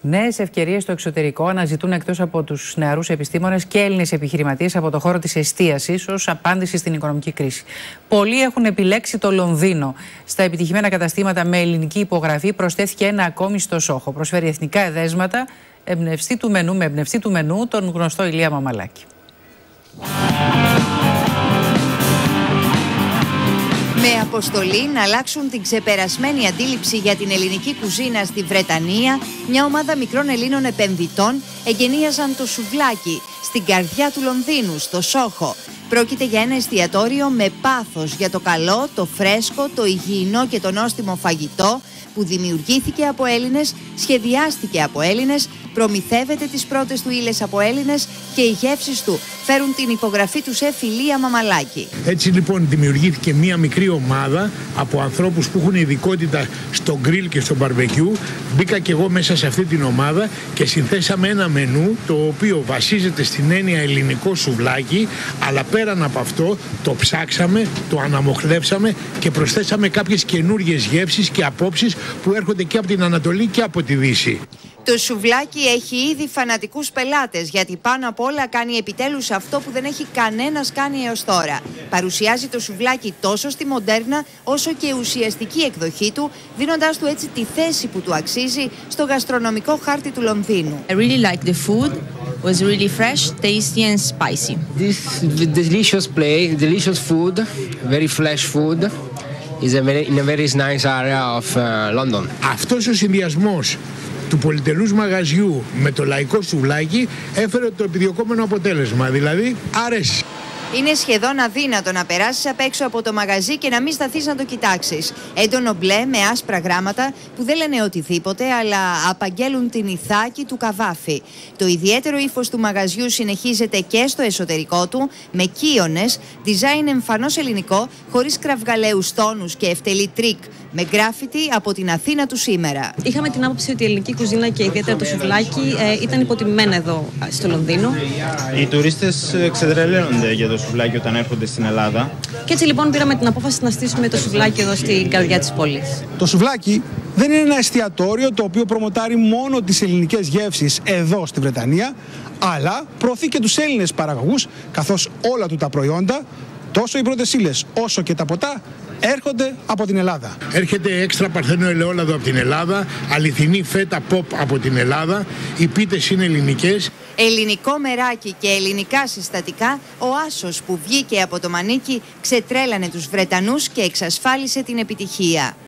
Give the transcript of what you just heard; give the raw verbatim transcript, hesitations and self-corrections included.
Νέες ευκαιρίες στο εξωτερικό αναζητούν εκτός από τους νεαρούς επιστήμονες και Έλληνες επιχειρηματίες από το χώρο της εστίασης ως απάντηση στην οικονομική κρίση. Πολλοί έχουν επιλέξει το Λονδίνο. Στα επιτυχημένα καταστήματα με ελληνική υπογραφή προσθέθηκε ένα ακόμη στο Σόχο. Προσφέρει εθνικά εδέσματα εμπνευστή του μενού, με εμπνευστή του μενού τον γνωστό Ηλία Μαμαλάκη. Με αποστολή να αλλάξουν την ξεπερασμένη αντίληψη για την ελληνική κουζίνα στη Βρετανία, μια ομάδα μικρών Ελλήνων επενδυτών εγκαινίαζαν το σουβλάκι στην καρδιά του Λονδίνου, στο Σόχο. Πρόκειται για ένα εστιατόριο με πάθος για το καλό, το φρέσκο, το υγιεινό και το νόστιμο φαγητό που δημιουργήθηκε από Έλληνες, σχεδιάστηκε από Έλληνες, προμηθεύεται τις πρώτες του ύλες από Έλληνες και οι γεύσεις του φέρουν την υπογραφή του σεφ Ηλία Μαμαλάκη. Έτσι λοιπόν δημιουργήθηκε μία μικρή ομάδα από ανθρώπους που έχουν ειδικότητα στο γκριλ και στο μπαρμπεκιού. Μπήκα και εγώ μέσα σε αυτή την ομάδα και συνθέσαμε ένα μενού το οποίο βασίζεται στην έννοια ελληνικό σουβλάκι, αλλά πέραν από αυτό το ψάξαμε, το αναμοχλεύσαμε και προσθέσαμε κάποιες καινούργιες γεύσεις και απόψεις που έρχονται και από την Ανατολή και από τη Δύση. Το σουβλάκι έχει ήδη φανατικούς πελάτες, γιατί πάνω απ' όλα κάνει επιτέλους αυτό που δεν έχει κανένας κάνει έως τώρα. Παρουσιάζει το σουβλάκι τόσο στη μοντέρνα όσο και ουσιαστική εκδοχή του, δίνοντάς του έτσι τη θέση που του αξίζει στο γαστρονομικό χάρτη του Λονδίνου. I really like the food. It was really fresh, tasty and spicy. This delicious place, delicious food, very fresh food, is a very, in a very nice area of uh, London. Αυτός ο συνδυασμός του πολυτελούς μαγαζιού με το λαϊκό σουβλάκι έφερε το επιδιωκόμενο αποτέλεσμα, δηλαδή αρέσει. Είναι σχεδόν αδύνατο να περάσεις απ' έξω από το μαγαζί και να μην σταθείς να το κοιτάξεις. Έντονο μπλε με άσπρα γράμματα που δεν λένε οτιδήποτε, αλλά απαγγέλουν την ηθάκη του Καβάφη. Το ιδιαίτερο ύφος του μαγαζιού συνεχίζεται και στο εσωτερικό του, με κύονες, design εμφανώς ελληνικό, χωρίς κραυγαλαίους τόνους και ευτελή τρίκ, με γκράφιτι από την Αθήνα του σήμερα. Είχαμε την άποψη ότι η ελληνική κουζίνα και ιδιαίτερα το σουβλάκι ε, ήταν υποτιμημένα εδώ στο Λονδίνο. Οι τουρίστες ξετρελαίνονται για το σουβλάκι όταν έρχονται στην Ελλάδα. Και έτσι λοιπόν πήραμε την απόφαση να στήσουμε το σουβλάκι εδώ στην καρδιά της πόλης. Το σουβλάκι δεν είναι ένα εστιατόριο το οποίο προμοτάρει μόνο τις ελληνικές γεύσεις εδώ στη Βρετανία, αλλά προωθεί και τους Έλληνες παραγωγούς, καθώς όλα του τα προϊόντα, τόσο οι πρώτες ύλες όσο και τα ποτά, έρχονται από την Ελλάδα. Έρχεται έξτρα παρθένο ελαιόλαδο από την Ελλάδα, αληθινή φέτα pop από την Ελλάδα, οι πίτες είναι ελληνικές. Ελληνικό μεράκι και ελληνικά συστατικά, ο άσος που βγήκε από το μανίκι ξετρέλανε τους Βρετανούς και εξασφάλισε την επιτυχία.